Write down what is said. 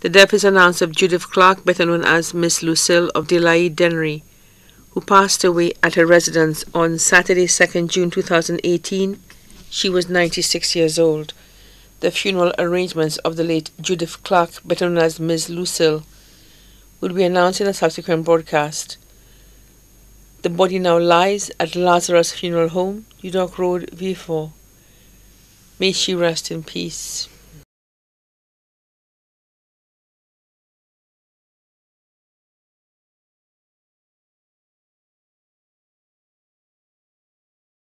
The death is announced of Judith Clark, better known as Miss Lucille of Delay Dennery, who passed away at her residence on Saturday, 2nd June 2018. She was 96 years old. The funeral arrangements of the late Judith Clark, better known as Miss Lucille, will be announced in a subsequent broadcast. The body now lies at Lazarus Funeral Home, New Dock Road, V4. May she rest in peace.